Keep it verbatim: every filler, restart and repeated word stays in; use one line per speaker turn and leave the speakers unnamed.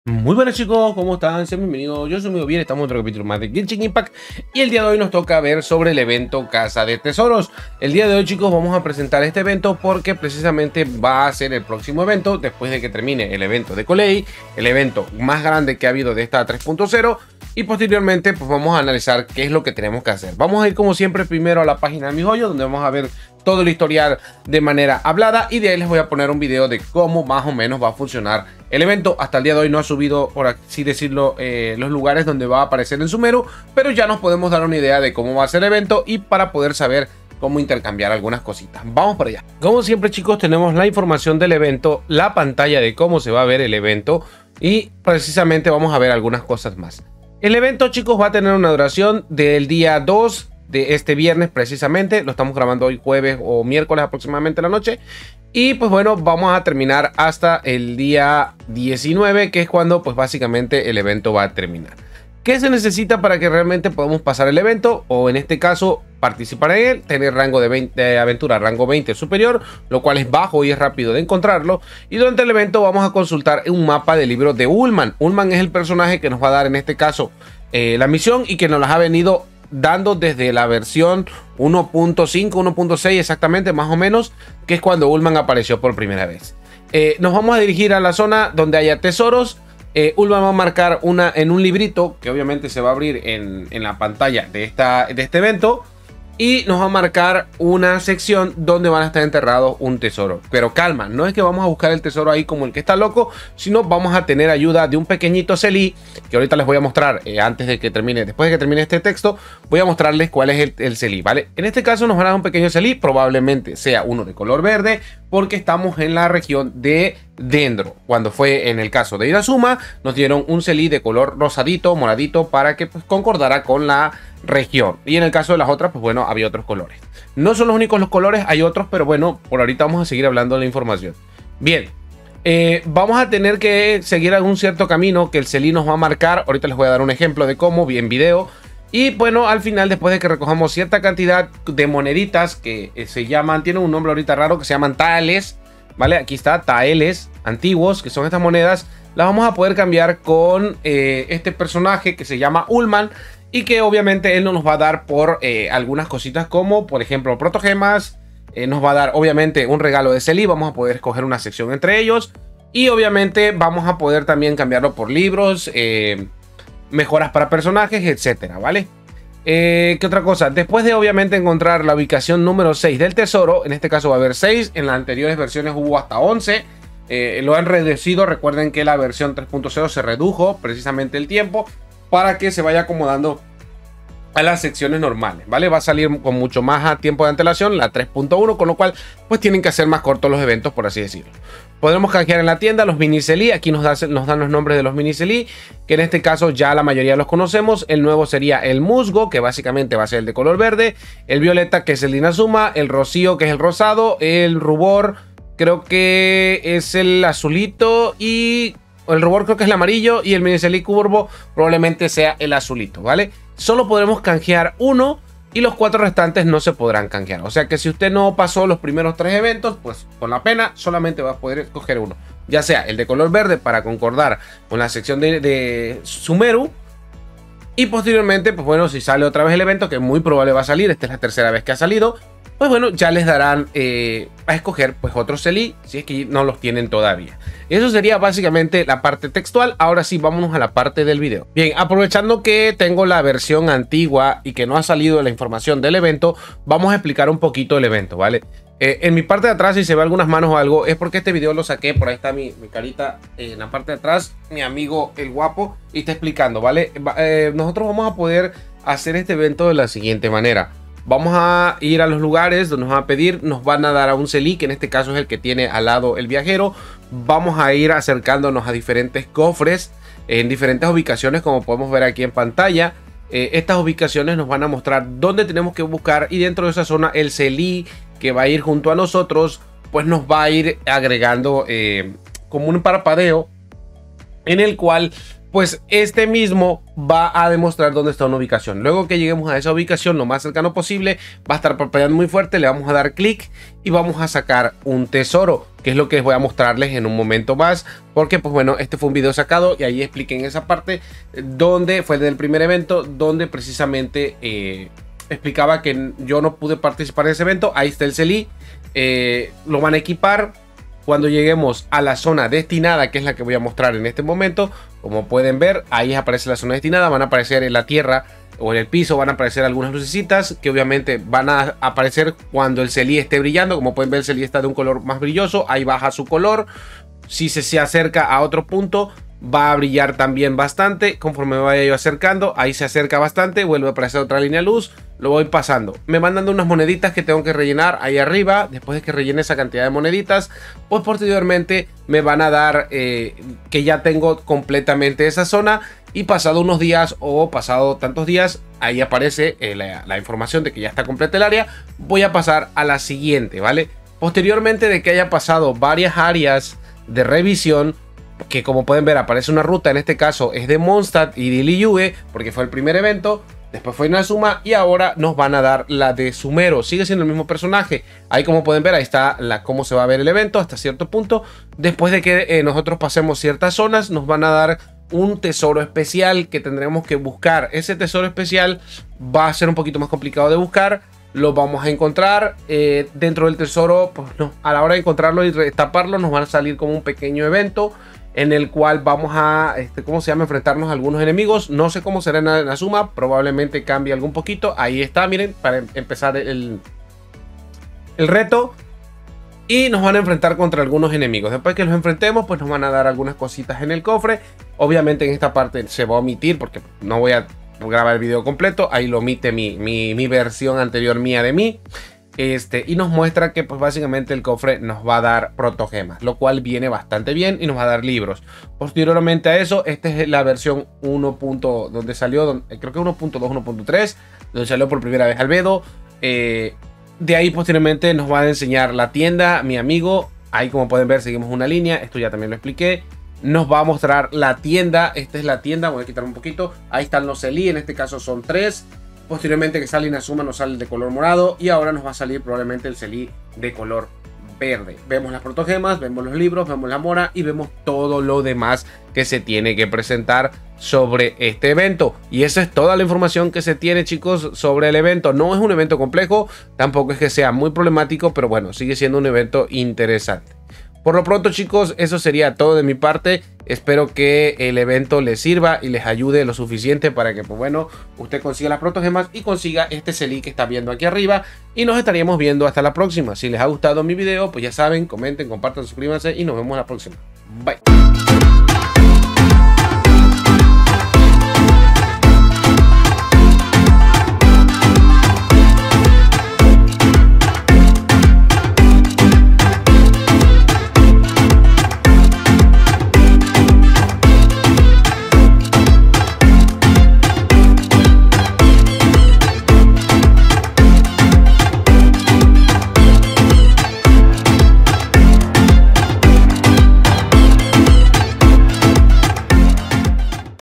Muy buenas chicos, ¿cómo están? Sean bienvenidos, yo soy muy bien, estamos en otro capítulo más de Genshin Impact y el día de hoy nos toca ver sobre el evento Casa de Tesoros. El día de hoy chicos vamos a presentar este evento porque precisamente va a ser el próximo evento después de que termine el evento de Colei, el evento más grande que ha habido de esta tres punto cero, y posteriormente pues vamos a analizar qué es lo que tenemos que hacer. Vamos a ir como siempre primero a la página de Mi Joyo, donde vamos a ver todo el historial de manera hablada y de ahí les voy a poner un video de cómo más o menos va a funcionar el evento. Hasta el día de hoy no ha subido, por así decirlo, eh, los lugares donde va a aparecer en Sumeru, pero ya nos podemos dar una idea de cómo va a ser el evento y para poder saber cómo intercambiar algunas cositas. Vamos para allá. Como siempre chicos, tenemos la información del evento, la pantalla de cómo se va a ver el evento y precisamente vamos a ver algunas cosas más. El evento chicos va a tener una duración del día dos de este viernes precisamente, lo estamos grabando hoy jueves o miércoles aproximadamente la noche, y pues bueno, vamos a terminar hasta el día diecinueve, que es cuando pues básicamente el evento va a terminar. ¿Qué se necesita para que realmente podamos pasar el evento? O en este caso participar en él, tener rango de, veinte, de aventura rango veinte superior, lo cual es bajo y es rápido de encontrarlo. Y durante el evento vamos a consultar un mapa del libro de Ullman. Ullman es el personaje que nos va a dar en este caso eh, la misión y que nos las ha venido dando desde la versión uno punto cinco, uno punto seis exactamente, más o menos, que es cuando Ullman apareció por primera vez. Eh, nos vamos a dirigir a la zona donde haya tesoros. Eh, Ullman va a marcar una en un librito que obviamente se va a abrir en, en la pantalla de, esta, de este evento. Y nos va a marcar una sección donde van a estar enterrados un tesoro. Pero calma, no es que vamos a buscar el tesoro ahí como el que está loco, sino vamos a tener ayuda de un pequeñito Selí, que ahorita les voy a mostrar eh, antes de que termine, después de que termine este texto, voy a mostrarles cuál es el, el Selí, ¿vale? En este caso nos van a dar un pequeño Selí, probablemente sea uno de color verde, porque estamos en la región de Dendro. Cuando fue en el caso de Inazuma, nos dieron un Selí de color rosadito, moradito, para que pues, concordara con la región. Y en el caso de las otras, pues bueno, había otros colores. No son los únicos los colores, hay otros, pero bueno, por ahorita vamos a seguir hablando de la información. Bien, eh, vamos a tener que seguir algún cierto camino que el Selí nos va a marcar. Ahorita les voy a dar un ejemplo de cómo, bien video. Y bueno, al final, después de que recojamos cierta cantidad de moneditas que eh, se llaman, tienen un nombre ahorita raro que se llaman taeles, ¿vale? Aquí está, taeles antiguos, que son estas monedas. Las vamos a poder cambiar con eh, este personaje que se llama Ullman, y que obviamente él no nos va a dar por eh, algunas cositas como, por ejemplo, protogemas. Eh, nos va a dar obviamente un regalo de Selí, vamos a poder escoger una sección entre ellos. Y obviamente vamos a poder también cambiarlo por libros, eh, mejoras para personajes, etcétera, ¿vale? Eh, ¿Qué otra cosa? Después de obviamente encontrar la ubicación número seis del tesoro, en este caso va a haber seis, en las anteriores versiones hubo hasta once. Eh, lo han reducido, recuerden que la versión tres punto cero se redujo precisamente el tiempo para que se vaya acomodando a las secciones normales, ¿vale? Va a salir con mucho más tiempo de antelación la tres punto uno, con lo cual pues tienen que hacer más cortos los eventos, por así decirlo. Podremos canjear en la tienda los mini Selí. Aquí nos, da, nos dan los nombres de los mini Selí, que en este caso ya la mayoría los conocemos. El nuevo sería el musgo, que básicamente va a ser el de color verde, el violeta, que es el de Inazuma, el rocío, que es el rosado, el rubor, creo que es el azulito, y el rubor creo que es el amarillo, y el mini Selí curvo probablemente sea el azulito, ¿vale? Solo podremos canjear uno y los cuatro restantes no se podrán canjear. O sea que si usted no pasó los primeros tres eventos, pues con la pena solamente va a poder escoger uno. Ya sea el de color verde para concordar con la sección de, de Sumeru. Y posteriormente, pues bueno, si sale otra vez el evento, que muy probable va a salir, esta es la tercera vez que ha salido, pues bueno, ya les darán eh, a escoger pues otros Selí, si es que no los tienen todavía. Eso sería básicamente la parte textual. Ahora sí, vámonos a la parte del video. Bien, aprovechando que tengo la versión antigua y que no ha salido la información del evento, vamos a explicar un poquito el evento, ¿vale? Eh, en mi parte de atrás, si se ve algunas manos o algo, es porque este video lo saqué, por ahí está mi, mi carita eh, en la parte de atrás, mi amigo el guapo, y está explicando, ¿vale? Eh, nosotros vamos a poder hacer este evento de la siguiente manera. Vamos a ir a los lugares donde nos van a pedir, nos van a dar a un Selí, que en este caso es el que tiene al lado el viajero. Vamos a ir acercándonos a diferentes cofres en diferentes ubicaciones, como podemos ver aquí en pantalla. Eh, estas ubicaciones nos van a mostrar dónde tenemos que buscar, y dentro de esa zona el Selí que va a ir junto a nosotros, pues nos va a ir agregando eh, como un parpadeo, en el cual pues este mismo va a demostrar dónde está una ubicación. Luego que lleguemos a esa ubicación lo más cercano posible, va a estar parpadeando muy fuerte, le vamos a dar clic y vamos a sacar un tesoro, que es lo que les voy a mostrarles en un momento más, porque pues bueno, este fue un video sacado y ahí expliqué en esa parte donde fue del primer evento, donde precisamente eh, explicaba que yo no pude participar en ese evento. Ahí está el Celí, eh, lo van a equipar. Cuando lleguemos a la zona destinada, que es la que voy a mostrar en este momento, como pueden ver, ahí aparece la zona destinada, van a aparecer en la tierra o en el piso, van a aparecer algunas lucecitas que obviamente van a aparecer cuando el Celí esté brillando. Como pueden ver, el Celí está de un color más brilloso, ahí baja su color. Si se, se acerca a otro punto, va a brillar también bastante. Conforme me vaya yo acercando, ahí se acerca bastante, vuelve a aparecer otra línea de luz, lo voy pasando. Me van dando unas moneditas que tengo que rellenar ahí arriba. Después de que rellene esa cantidad de moneditas, pues posteriormente me van a dar eh, que ya tengo completamente esa zona. Y pasado unos días o pasado tantos días, ahí aparece eh, la, la información de que ya está completa el área. Voy a pasar a la siguiente, ¿vale? Posteriormente de que haya pasado varias áreas de revisión, que como pueden ver aparece una ruta, en este caso es de Mondstadt y de Liyue, porque fue el primer evento. Después fue Inazuma y ahora nos van a dar la de Sumero. Sigue siendo el mismo personaje. Ahí como pueden ver, ahí está la, cómo se va a ver el evento hasta cierto punto. Después de que eh, nosotros pasemos ciertas zonas, nos van a dar un tesoro especial que tendremos que buscar. Ese tesoro especial va a ser un poquito más complicado de buscar. Lo vamos a encontrar eh, dentro del tesoro. Pues no, a la hora de encontrarlo y taparlo nos van a salir como un pequeño evento en el cual vamos a, este, ¿cómo se llama? Enfrentarnos a algunos enemigos. No sé cómo será en Inazuma, probablemente cambie algún poquito. Ahí está, miren, para empezar el, el reto. Y nos van a enfrentar contra algunos enemigos. Después que los enfrentemos, pues nos van a dar algunas cositas en el cofre. Obviamente en esta parte se va a omitir porque no voy a grabar el video completo. Ahí lo omite mi, mi, mi versión anterior mía de mí. Este, y nos muestra que pues básicamente el cofre nos va a dar protogemas, lo cual viene bastante bien y nos va a dar libros. Posteriormente a eso, esta es la versión uno. Donde salió, donde, creo que uno punto dos, uno punto tres, donde salió por primera vez Albedo. Eh, de ahí posteriormente nos va a enseñar la tienda, mi amigo. Ahí como pueden ver seguimos una línea, esto ya también lo expliqué. Nos va a mostrar la tienda, esta es la tienda, voy a quitar un poquito. Ahí están los Celí, en este caso son tres. Posteriormente que sale Inazuma nos sale de color morado y ahora nos va a salir probablemente el Celí de color verde. Vemos las protogemas, vemos los libros, vemos la mora y vemos todo lo demás que se tiene que presentar sobre este evento. Y esa es toda la información que se tiene, chicos, sobre el evento. No es un evento complejo, tampoco es que sea muy problemático, pero bueno, sigue siendo un evento interesante. Por lo pronto, chicos, eso sería todo de mi parte. Espero que el evento les sirva y les ayude lo suficiente para que, pues bueno, usted consiga las protogemas y consiga este Celí que está viendo aquí arriba. Y nos estaríamos viendo hasta la próxima. Si les ha gustado mi video, pues ya saben, comenten, compartan, suscríbanse y nos vemos la próxima. Bye.